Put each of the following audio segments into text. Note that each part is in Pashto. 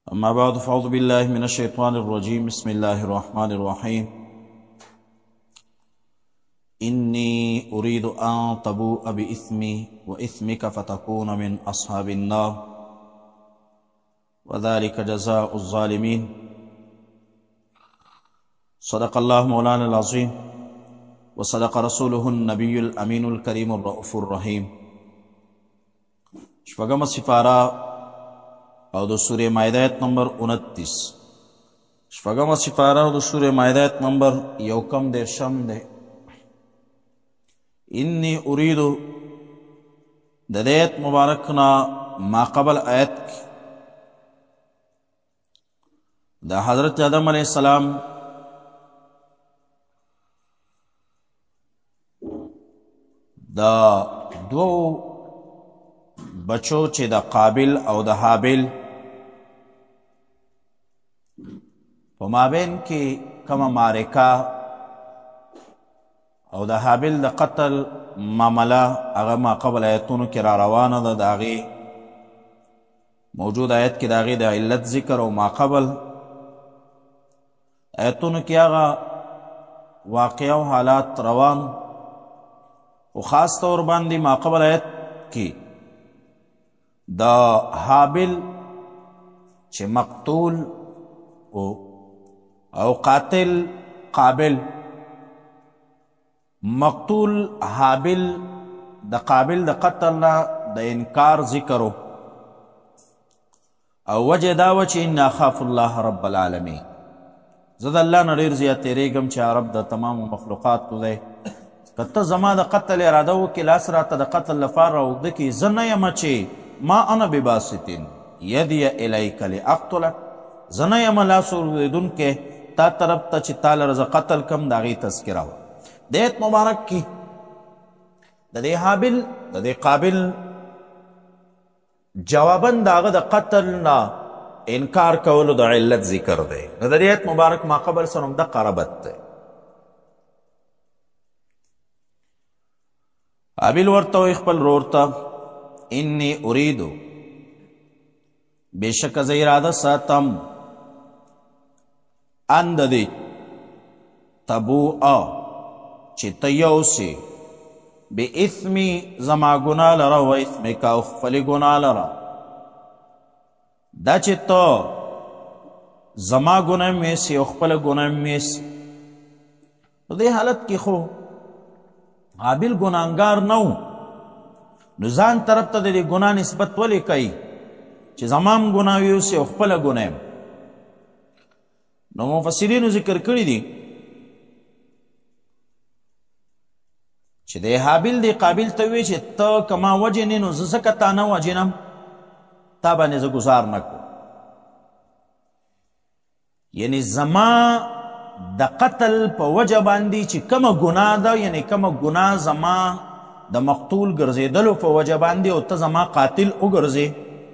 أما بعد فأعوذ بالله من الشيطان الرجيم بسم الله الرحمن الرحيم إني أريد أن تبوء بإثمي وإثمك فتكون من أصحاب النار وذلك جزاء الظالمين صدق الله مولانا العظيم وصدق رسوله النبي الأمين الكريم الرؤوف الرحيم شپږمه سپاره او د سوره مائده آیت نمبر 29 شپږمه سپاره او د سوره مائده آیت نمبر 1 ده انی اريد د دې آیت مبارکنا ما قبل آیت د حضرت آدم علیه السلام د دو بچو چې د قابل او د حابل په مابین کې کومه معرکه او د حابل د قتل معامله هغه ما قبل آیتونو کې را روانه ده د هغې موجود آیت کې د هغې د علت ذکر او ما قبل آیتونو کې هغه واقعه او حالات روان او خاص طور باندې ما قبل آیت کې د حابل چې مقتول او قاتل قابل مقتول حابل د قابل د قتل نه د انکار ذکرو او وجه دا و چې ان اخاف الله رب العالمین زه د الله نه ډېر زیات تېرېږم چې رب د تمامو مخلوقاتو دی که ته زما د قتل اراده وکړې لاس راته د قتل لپاره راوږده کړي زه نه یم چې ما انا بباسط یدی الیک لاقتلک زه نه یم لاس اوږدونکی تا طرف ته چې تا لره زه قتل کم د هغې تذکره وه د ایت مبارک کې د دې حابل د دې قابل جوابا د هغه د قتل نه انکار کولو د علت ذکر دی نو د دې ایت مبارک ما قبل سره هم دقه ربط دی حابل ورته وایي خپل ورور ته انی اریدو بېشکه زه اراده ساتم ان د دې تبوء چې ته یوسې باثمي زما ګناه لره و اثمک او خپلې ګناه لره دا چې ته زما ګناه هم یېسې او خپله ګناه هم یېسې په دې حالت کې خو حابل ګناهګار نه و نو ځان طرف ته د دې ګناه نسبت ولې کوي چې زما هم ګناه یوسې او خپله ګناه نو مفسرینو ذکر کړي دي چې د حابل د قابل ته وی چې ته که ما وجنې نو زه ځکه تا نه وجنم تا باندې زه ګزار نه کړم یعنې زما د قتل په وجه باندې چې کومه ګناه ده یعنې کومه ګناه زما د مقتول ګرځېدلو په وجه باندې او ته زما قاتل وګرځې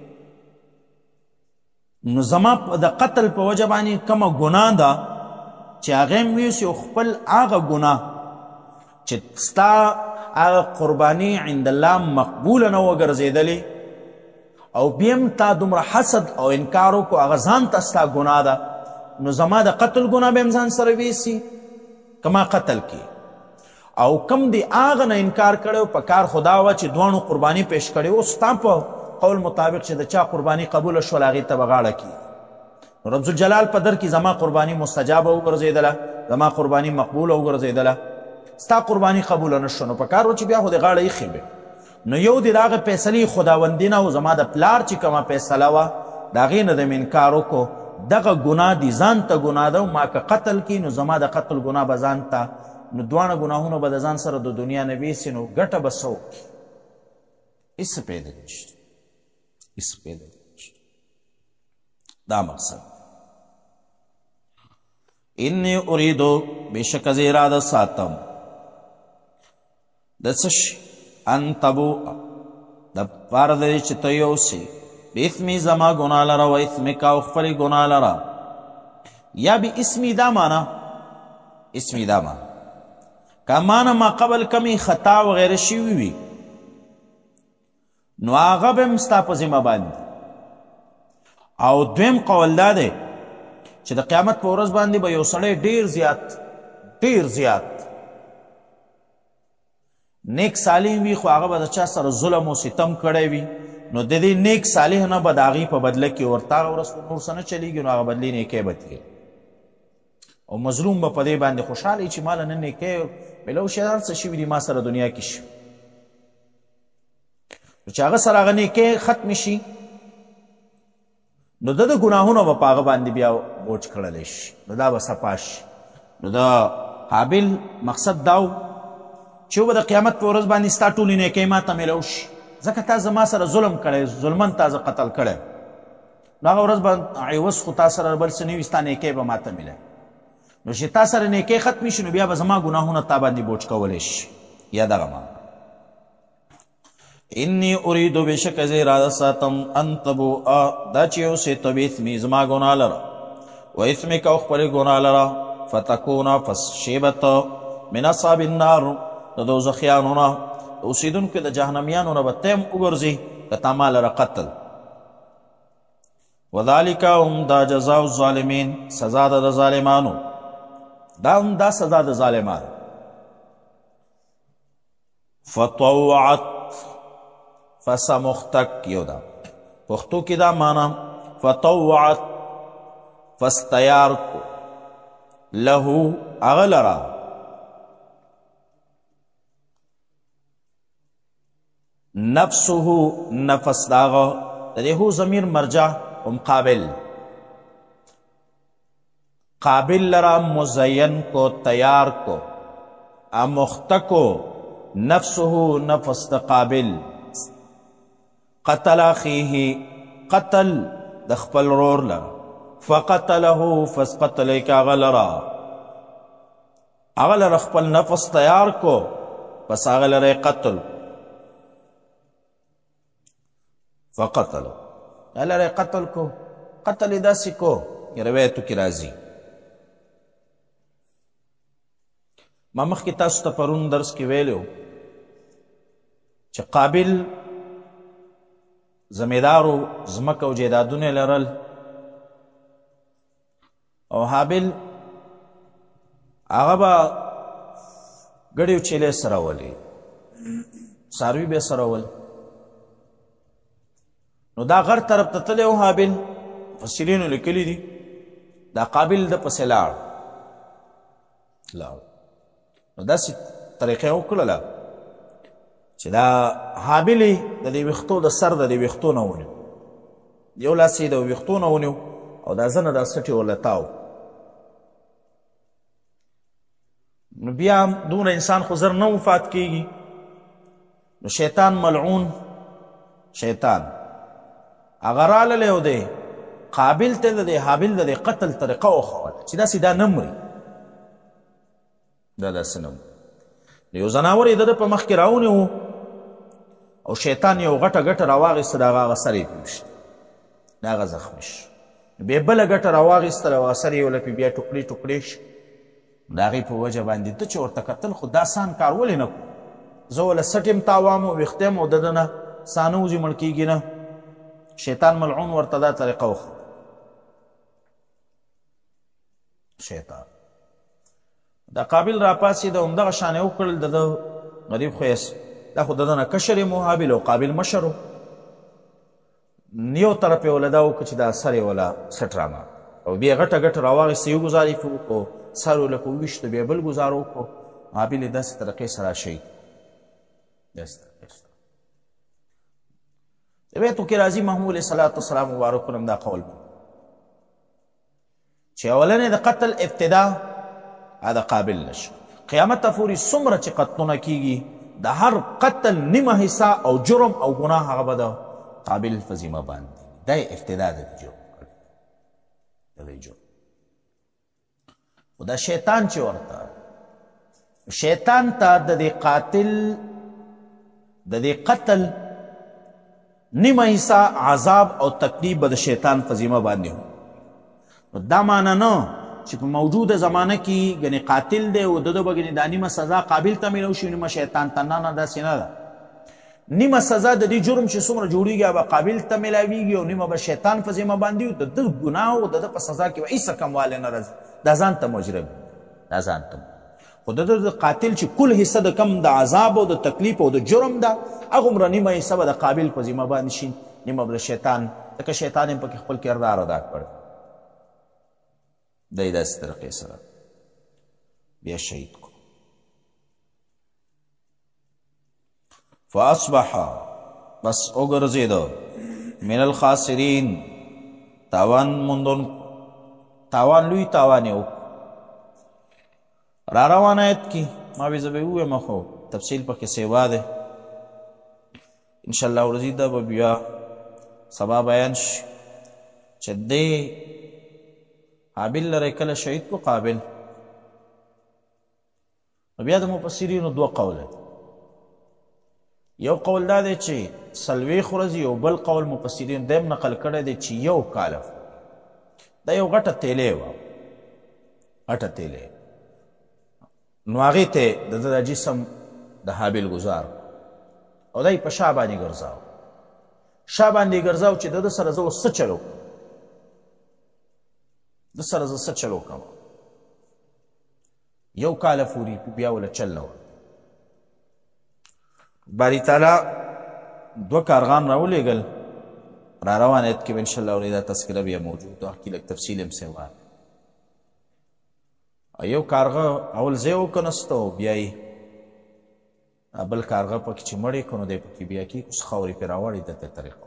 نو زما د قتل په وجه باندې کومه ګناه ده چې هغه هم ویوسي او خپل هغه ګناه چې ستا هغه قرباني عند الله مقبوله نه وګرځېدلې او بیا هم تا دومره حسد او انکار وکړو هغه ځان ته ستا ګناه ده نو زما د قتل ګناه به هم ځان سره ویسي که ما قتل کې او کم دی هغه نه انکار کړی په کار خدا وه چې دواړو قرباني پیش کړې و ستا په قول مطابق چې د چا قرباني قبوله شول هغې ته به غاړه کړي نو ربالجلال په در کې زما قرباني مستجابه وګرځېدله زما قرباني مقبوله وګرځېدله ستا قرباني قبوله نه شوه نو په کار و چې بیا خو د غاړه ایښې به نو یو د هغه فیصلې خداوندي نه او زما د پلار چې کومه فیصله وه د هغې نه د مې انکار وکړو دغه ګناه دي ځان ته ګناه ده ما که قتل کړي نو زما د قتل ګناه به ځان ته نو دواړه ګناهونه به د ځان سره د دنیا نه ویسي نو ګټه به څه وکړي هېڅ پیدا نشته هېڅ پیدا نشته دا مقصد انی اریدو بېشکه زه اراده ساتم د څه شي ان تبوء د پاره د دې چې ته یوسې باسمي زما ګناه لره و اسمک او خپلې ګناه لره یا باسمي دا معنا اسمي دا معنا که مانا ما قبل کمی خطا وغیره شوي وي نو هغه به هم ستا په ذمه باندې او دویم قول دا دی چې د قیامت په ورځ باندې به یو سړی ډیر زیات نیک صالح وي خو هغه به د چا سره ظلم او ستم کړی وي نو د دې نیک صالح نه به د هغې په بدله کې ورته هغه ورځ نور څه نه چلیږي نو هغه بدلې نیکۍ به تېر او مظلوم به په دې باندې خوشحاله چې ماله نه نیکۍ میلو شي هر څه شوي دي ما سره دنیا کې شي چې هغه سره هغه نیکۍ ختمې شي نو د ګناهونه به په هغه باندې بیا بوج کړلی شي نو دا به صفا شي نو د حابل مقصد دا و چې به د قیامت په ورځ باندې ستا ټولې نیکۍ ما ته میلو شي ځکه تا زما سره ظلم کړی ظلمن تا زه قتل کړی نو هغه ورځ به عوض خو تا سره بل څه نه وي ستا نیکۍ به ما ته میلی نو چې تا سره نیکۍ ختمې شي نو بیا به زما ګناهونه تا باندې بوج کولی شي یا دغه ما انی اریدو بشک زه اراده ساتم ان تبوء دا چې اوسې ته باثمي زما ګناه لره و اثمک او خپلې ګناه لره فتکونه پس شی به ته من اصحاب النار د دوزخیانو نه اوسیدونکو د جهنمیانو نه به ته هم وګرځې که تا ما لره قتل وذلک هم دا جزاء الظالمین سزا ده د ظالمانو دا هم دا سزا د ظالمانو فطوعت فسمختک یو دا پښتو کې دا معنا فطوعت فاستیار کو له هغه لره نفسه نفس داغه د دې هو ضمیر مرجع هم قابل لرا مزین کو تیار کو امختکو نفسه نفس قابل قتل اخیه قتل د خپل رور لرا فقتله فسقتل کاغه لرا خپل نفس تیار کو پس هغه لرا قتل فقتل لرا قتل کو قتل داسې کو روایتو کې راځي ما مخکې تاسو ته پرون درس کې ویلو چې قابل زمیدارو ځمکه او جیدادونه لرل او حابل هغه به ګډې او چیلې سره ولې څاروي به سره ول نو دا غر طرف ته تللی و حابل مفسرینو لیکلي دي دا قابل د پسې لاړ نو داسې طریقه یې وکړله چې دا حابل یې د دې ویښتو د سر د دې ویښتو نه ونیو یو لاس یې د ویښتو نه ونیو او دا زنه دا سټ یې ورله تاو نو بیا دومره انسان خو زر نه وفات کیږي نو شیطان ملعون شیطان هغه راغلی او دی قابل ته د حابل د قتل طریقه وښوله چې داسې دا نه مري دا داسې نه یو ځناور یې د ده په مخ کې راونیو او شیطان یو غټه ګټه راواغېسته د هغه هغه سر یې پوشت د هغه زخمي شو بیا بله ګټه راواغېستله او هغه سر یې ولپې بیا ټوکړې ټوکړې شي د هغې په وجه باندې ته چې ورته کتل خو دا سان کار ولې نه کړو زه وله سټ یم تاوام او ویښته یم او د ده نه سا نه وځي مړ کېږي نه شیطان ملعون ورته دا طریقه وښوده شیطان دا قابل راپاڅېده همدغه شان یې وکړل د ده غریب خو دا خو د ده نه کشر یې حابل او قابل مشر و یو طرف یې وله دا وکړه چې دا سر یې وله سټ رامه او بیا غټه ګټه راواغېسته یو ګزار یې پرې وکړو سر یې لکه وویشته بیا بل ګزار وکړو حابل یې داسې طریقې سره شهید داسې طریقې سره روایتو کې راځي محمود علیه صلات وسلام مبارک هم دا قول چې اولنې د قتل ابتدا دا قابل نشو قیامت ته پورې څومره چې قتلونه کیږي د هر قتل نیمه حصه او جرم او ګناه هغه به د قابل په ذمه باندې دا ابتدا د جرم خو دا شیطان چې ورته شیطان ته د دې قاتل د دې قتل نیمه حصه عذاب او تکلیف به د شیطان په ذمه باندې و نو دا معنی نه چې په موجوده زمانه کې ګنې قاتل دی او د ده به ګنې دا نیمه سزا قابل ته میلو شي نیمه شیطان ته نه داسې نه ده نیمه سزا د دې جرم چې څومره جوړیږي هغه قابل ته میلاویږي او نیمه به شیطان په ذمه باندې وي د ده ګناه او د ده په سزا کې به هېڅ کموالی نه راځي دا ځان ته مجرم دا ځان ته خو د ده د قاتل چې کل حصه د کم د عذاب او د تکلیف او د جرم ده هغومره نیمه حصه به د قابل په ذمه باندې شي نیمه به د شیطان ځکه شیطان یې پکې خپل کردار ادا کړ دی داسې طریقې سره بیا شهید کو فاصبح بس وګرځېده من الخاسرین تاوان موندون تاوان لوی تاوان یې را روان آیت کی ما به زه به ووایم خو تفصیل پکې سیوا دی انشاءالله ورځي دا به بیا سبا بیان شي چې دی حابل لره کله شهید کو قابل بیا د مفسرینو دوه قوله یو قول دا دی چې څلوېښت ورځې یو بل قول مفسرین دیم نقل کړی دی چې یو کاله دا یو غټه تیلې وه غټه تیلې نو هغې ته د ده د جسم د حابل ګزار او دا یې په شا باندې ګرځاو شا باندې یې ګرځاو چې د ده سره زه اوس څه چل وکړم د سره زه څه چل وکړم یو کاله پورې بیا وله چل نه ورکړ باری تعالی دوه کارغان راولېږل را روان ایت کې به انشاءالله ورې دا تذکره بیا موجود ده کې لږ تفصیل هم سیوا یو کارغه اول ځای وکنسته او بیا یې بل کارغه پکې چې مړ یې کړو نو دی پکې بیا کې اوس خاورې پرې راوړې د دې طریقه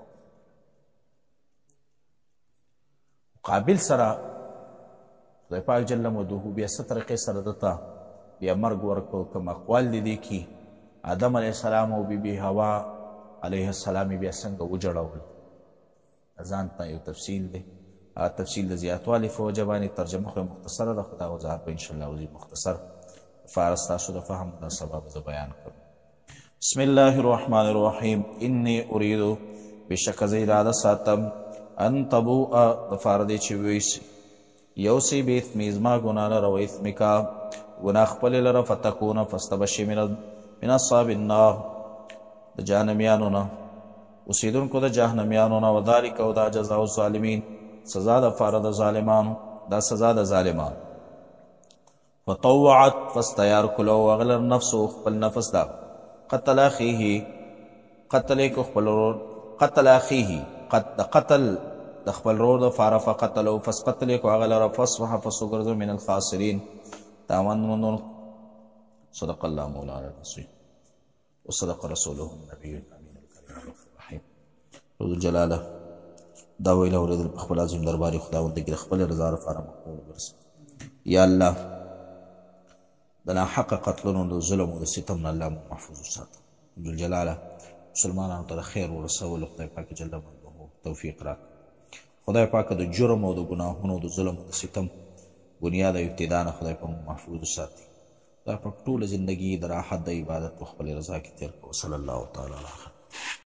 قابل سره خدای پاک جل مدوه بیا څه طریقې سره دته بیا مرګ ورکړو کوم اقوال دي دې کې آدم علیه السلام او بی بی حوا علیه السلام بیا څنګه وجړول ځان ته یو تفصیل دی هغه تفصیل د زیاتوالي په وجه باندې ترجمه خو مختصره ده خو دا وضاحت به انشاءالله وځي مختصر لپاره ستاسو د فهم دا سبب زه بیان کړم بسم الله الرحمن الرحیم انی اریدو بېشکه زه اراده ساتم ان تبوء دپاره دی چې ویسي یوسي بإثمي زما ګناه لره و اثمکا ګناه خپلې لره فتکونه فستبشي من اصحاب النار د جهنمیانو نه اوسېدونکو د جهنمیانو نه وذلک او دا جزاء الظالمین سزا دپاره د ظالمانو دا سزا د ظالمانو فطوعت فاستیار کلو وغلر نفسو خپل نفس دا قتل اخیه قتل کو خپل رور قتل اخیه قتل د خپل رور دپاره فقتلو فس قتل کو اغلر فاصبح فسوګرځو من الخاسرین تاوان مندون صدق الله مولانا العظيم وصدق رسوله النبي الامين الكريم الرحيم رب جلاله دا ویل اوریدل په خپل عظیم درباري خداوند کې خپل رضا لپاره مقبول ورسه یا الله د ناحقه قتلونو د ظلم او د ستم نه الله محفوظ وساته رب جلاله مسلمانانو ته خیر ورسول خدای پاک جل جلاله توفیق راکړي خدای پاک د جرم او د ګناهونو د ظلم او د ستم بنیاد او ابتدا نه خدای پاک محفوظ وساتي دا په ټوله زندگی د راحت د عبادت په خپل رضا کې تیر کړو صلی الله تعالی علیه